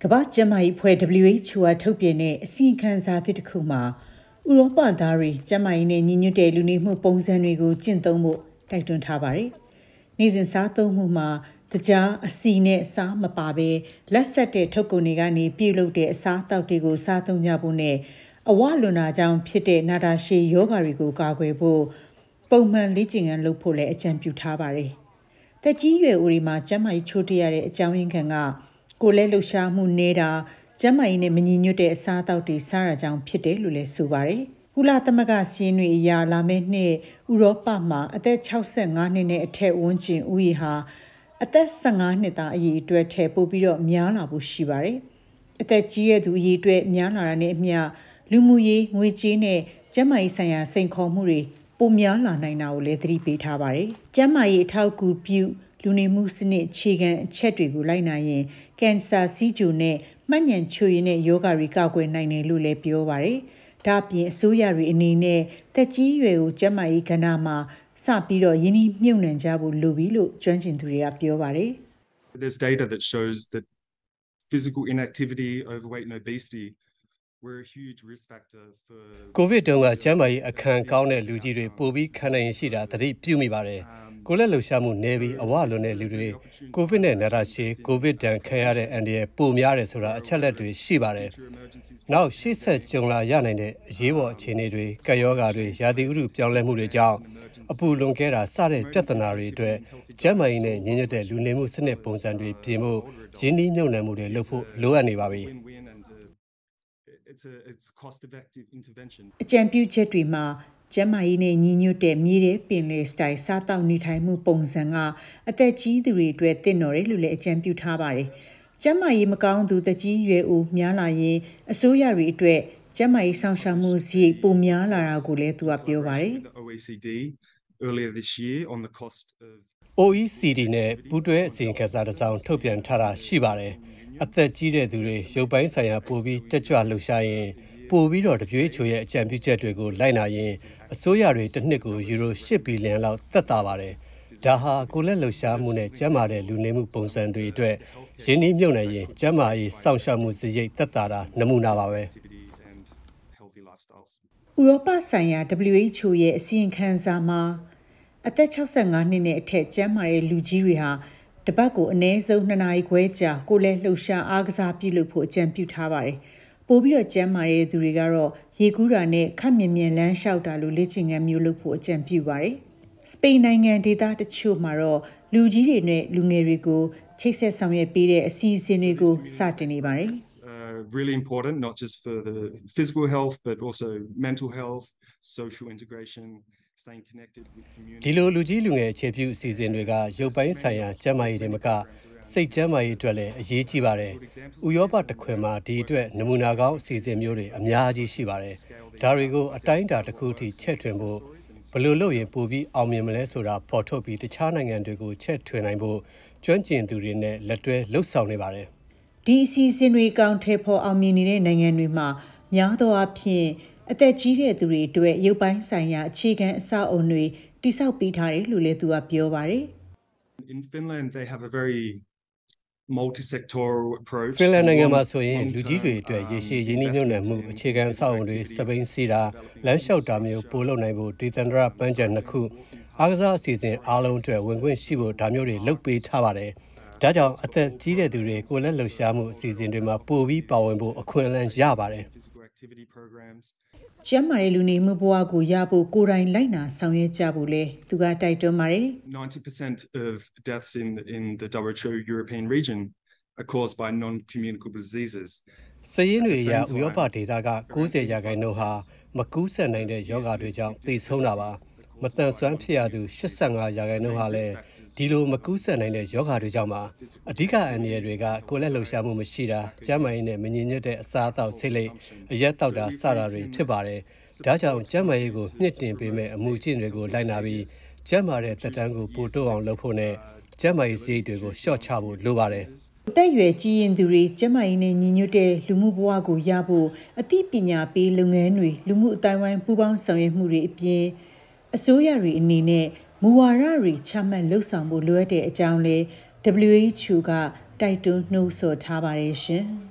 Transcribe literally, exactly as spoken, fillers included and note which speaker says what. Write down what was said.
Speaker 1: ကမ္ဘာ့ကျန်းမာရေးအဖွဲ့ W H O ကထုတ်ပြန်တဲ့အစီရင်ခံစာသစ်တစ်ခုမှာဥရောပသားတွေကျန်းမာရေးနဲ့ညီညွတ်တဲ့လူနေမှုပုံစံတွေကိုကျင့်သုံးဖို့တိုက်တွန်းထားပါတယ်။နေ့စဉ်စားသုံးမှုမှာတကြားအစီနဲ့အစားမပါဘဲလက်ဆက်တဲ့ထုတ်ကုန်တွေကနေပြုလုပ်တဲ့အစားအသောက်တွေကိုစားသုံးကြဖို့နဲ့အဝလွန်တာကြောင့်ဖြစ်တဲ့နာတာရှည်ယောဂါတွေကိုကာကွယ်ဖို့ပုံမှန်လေ့ကျင့်ခန်းလုပ်ဖို့လည်းအကြံပြုထားပါတယ်။သက်ကြီးရွယ်အိုတွေမှာကျန်းမာရေးချို့တဲ့ရတဲ့အကြောင်းရင်းခံကကိုယ်လက်လှုပ်ရှားမှုနေတာကျန်းမာရေးနဲ့မညီညွတ်တဲ့အစားအသောက်တွေစားရကြောင်းဖြစ်တယ်လို့လည်းဆိုပါတယ်။ကုလသမဂ္ဂစီးရင်တွေအရာလာမယ့်နှစ်ဥရောပမှာအသက်၆၅နှစ်နဲ့အထက်ဝန်းကျင်ဦးရေဟာအသက်၁၅နှစ်သားအရေအတွက်ထက်ပိုပြီးတော့များလာဖို့ရှိပါတယ်။အသက်ကြီးတဲ့သူအရေအတွက်များလာတာနဲ့အမျှလူမှုရေးငွေကြေးနဲ့ကျန်းမာရေးဆိုင်ရာစိန်ခေါ်မှုတွေပိုများလာနိုင်တာကိုလည်းသတိပေးထားပါတယ်။ကျန်းမာရေးအထောက်အကူပြုလူနေမှုစနစ်အခြေခံအချက်တွေကိုလိုက်နိုင်ရင်ကင်ဆာဆီးချိုနဲ့မှတ်ဉာဏ်ချို့ရင်းတဲ့ယောဂတွေကောက်ွယ်နိုင်တယ်လို့လည်းပြောပါတယ်။ဒါ့အပြင်အစိုးရတွေအနေနဲ့သက်ကြီးရွယ်ကိုကျန်းမာရေးကဏ္ဍမှာစပြီးတော့ယင်းနှိမ့်မြုပ်နှံကြဖို့လိုပြီလို့ကျွမ်းကျင်သူတွေကပြောပါတယ်။
Speaker 2: There's data that shows that physical inactivity, overweight and obesity were a huge risk factor for
Speaker 3: COVID တုန်းကကျန်းမာရေးအခမ်းကောင်းတဲ့လူကြီးတွေပိုပြီးခံနိုင်ရင်ရှိတာသတိပြုမိပါတယ်။ကိုယ်လက်လှုပ်ရှားမှုနေပြီးအဝလွန်တဲ့လူတွေ COVID နဲ့နာတာရှည် COVID တန်ခံရတဲ့အန္တရာယ်ပိုများတယ်ဆိုတာအချက်လက်တွေရှိပါတယ်။နောက်ရှေ့ဆက်ကြုံလာရနိုင်တဲ့အရေးပေါ်အခြေအနေတွေ၊ကပ်ရောဂါတွေ၊ရာသီဥတုပြောင်းလဲမှုတွေကြောင့်အပူလွန်ကဲတာစတဲ့ပြဿနာတွေအတွက်ကျန်းမာရေးနဲ့ညီညွတ်တဲ့လူနေမှုစနစ်ပုံစံတွေပြင်ဖို့ရင်းနှီးမြှုပ်နှံမှုတွေလုပ်ဖို့လိုအပ်နေပါပြီ။
Speaker 2: It's a it's a cost effective intervention
Speaker 1: အကြံပြုချက်တွေမှာကျန်းမာရေးနဲ့ညီညွတ်တဲ့မြေထဲပင်လယ်စတိုင်စားတောက်နေထိုင်မှုပုံစံကအသက်ကြီးသူတွေအတွက်တင့်တော်တယ်လို့လည်းအကြံပြုထားပါတယ်။ကျန်းမာရေးမကောင်းသူသက်ကြီးရွယ်အိုများလာရင်အစိုးရတွေအတွက်ကျန်းမာရေးဆောင်ရှောက်မှုစရိတ်ပိုများလာတာကိုလည်းသူကပြောပါတယ်။
Speaker 2: O E C D earlier this year on the cost of
Speaker 3: O E C D နဲ့ပူးတွဲအစီရင်ခံစာတစ်စောင်ထုတ်ပြန်ထားတာရှိပါတယ်။အသက်ကြီးတဲ့သူတွေရုပ်ပိုင်းဆိုင်ရာပိုပြီးတက်ကြွလှုပ်ရှားရင်ပိုပြီးတော့ W H O ရဲ့အကြံပြုချက်တွေကိုလိုက်နာရင်အစိုးရတွေတစ်နှစ်ကိုယူရို၈ဘီလီယံလောက်သက်သာပါတယ်။ဒါဟာကိုယ်လက်လှုပ်ရှားမှုနဲ့ကျန်းမာတဲ့လူနေမှုပုံစံတွေအတွက်ရင်းနှီးမြှုပ်နှံရင်ကျန်းမာရေးစောင့်ရှောက်မှုစရိတ်သက်သာတာနမူနာပါပဲ။
Speaker 1: ဥရောပဆိုင်ရာ W H O ရဲ့အစီရင်ခံစာမှာအသက်၆၅နှစ်နဲ့အထက်ကျန်းမာတဲ့လူကြီးတွေဟာတပတ်ကိုအနည်းဆုံးနှစ်နာရီခွဲကြာကိုယ်လက်လှုပ်ရှားအားကစားပြုလုပ်ဖို့အကြံပြုထားပါတယ်။ပိုပြီးတော့ကျန်းမာတဲ့သူတွေကတော့ရေကူးတာနဲ့ခပ်မြင်မြင်လမ်းလျှောက်တာလိုလေ့ကျင့်ခန်းမျိုးလုပ်ဖို့အကြံပြုပါတယ်။စပိန်နိုင်ငံဒေသတချို့မှာတော့လူကြီးတွေနဲ့လူငယ်တွေကိုချိတ်ဆက်ဆောင်ရွက်ပေးတဲ့အစီအစဉ်တွေကိုစတင်နေပါတယ်
Speaker 2: ။ really important not just for the physical health but also mental health, social integration, staying connected with community
Speaker 3: ဒီလိုလူကြီးလူငယ်အခြေပြုအစီအစဉ်တွေကရုပ်ပိုင်းဆိုင်ရာကျန်းမာရေးတွေမကစိတ်ကျန်းမာရေးအတွက်လည်းအရေးကြီးပါတယ်။ဥရောပတစ်ခွင်မှာဒီအတွက်နမူနာကောင်းအစီအစဉ်မျိုးတွေအများကြီးရှိပါတယ်။ဒါတွေကိုအတိုင်းအတာတစ်ခုအထိချဲ့ထွင်ဖို့ဘယ်လိုလုပ်ရင်ပိုပြီးအောင်မြင်မလဲဆိုတာပေါ်ထုတ်ပြီးတခြားနိုင်ငံတွေကိုချဲ့ထွင်နိုင်ဖို့ကျွမ်းကျင်သူတွေနဲ့လက်တွဲလှုပ်ဆောင်နေပါတယ်
Speaker 1: ။ဒီအစီအစဉ်တွေကောင်းထဲပေါ်အောင်မြင်နေတဲ့နိုင်ငံတွေမှာများသောအားဖြင့်အသက်ကြီးတဲ့သူတွေအတွက်ရုပ်ပိုင်းဆိုင်ရာအခြေခံအဆောက်အအုံတွေတိစောက်ပေးထားတယ်လို့လည်းသူကပြောပါတယ်
Speaker 2: ။ In Finland they have a very multi-sectoral approach
Speaker 3: ဖင်လန်နိုင်ငံမှာဆိုရင်လူကြီးတွေအတွက်ရေရှည်ရင်းနှီးမြှုပ်နှံမှုအခြေခံအဆောက်အအုံတွေစပိန်စီတာလမ်းလျှောက်တာမျိုးပို့လုပ်နိုင်ဖို့ဒေသန္တရပန်းချံနှစ်ခုအားကစားအစီအစဉ်အားလုံးအတွက်ဝင်ခွင့်ရှိဖို့ဒါမျိုးတွေလုပ်ပေးထားပါတယ်။ဒါကြောင့်အသက်ကြီးတဲ့သူတွေကိုယ်လက်လှုပ်ရှားမှုအစီအစဉ်တွေမှာပိုပြီးပါဝင်ဖို့အခွင့်အလမ်းရပါတယ်။
Speaker 1: ကျန်းမာတဲ့လူနေမှုဘဝကိုရဖို့ကိုယ်တိုင်လိုက်နာဆောင်ရွက်ကြဖို့လဲသူကတိုက်တွန်းပါတယ်
Speaker 2: ။ ninety percent of deaths in in the W H O European region are caused by non-communicable diseases
Speaker 3: စည်ရင်းတွေအရဥရောပဒေသက၉၀ရာခိုင်နှုန်းဟာမကူးစက်နိုင်တဲ့ရောဂါတွေကြောင့်သေဆုံးတာပါမတန်ဆွမ်းဖြစ်ရသူ၈၅ရာခိုင်နှုန်းဟာလည်းဒီလိုမကူးစက်နိုင်တဲ့ယောဂါတွေကြောင့်ပါအဓိကအန္တရာယ်တွေကကိုယ်လက်လှုပ်ရှားမှုမရှိတာကျန်းမာရေးနဲ့မညီညွတ်တဲ့အစားအသောက်ဆိတ်လိပ်အရက်တောက်တာစတာတွေဖြစ်ပါတယ်ဒါကြောင့်ကျန်းမာရေးကိုမြင့်တင်ပေးမဲ့အမှုကျင့်တွေကိုလိုက်နာပြီးကျန်းမာတဲ့သက်တမ်းကိုပိုတိုးအောင်လုပ်ဖို့နဲ့ကျန်းမာရေးစရိတ်တွေကိုလျှော့ချဖို့လိုပါတယ်
Speaker 1: အသက်အရွယ်ကြီးရင်သူတွေကျန်းမာရေးနဲ့ညီညွတ်တဲ့လူမှုဘဝကိုရဖို့အသိပညာပေးလုပ်ငန်းတွေလူမှုအတိုင်းဝိုင်းပူးပေါင်းဆောင်ရွက်မှုတွေအပြင်အစိုးရတွေအနေနဲ့မူဝါဒတွေချမှတ်လှုပ်ဆောင်ဖို့လိုအပ်တဲ့အကြောင်းလဲ W H O ကတိုက်တွန်းနှိုးဆော်ထားပါတယ်ရှင်။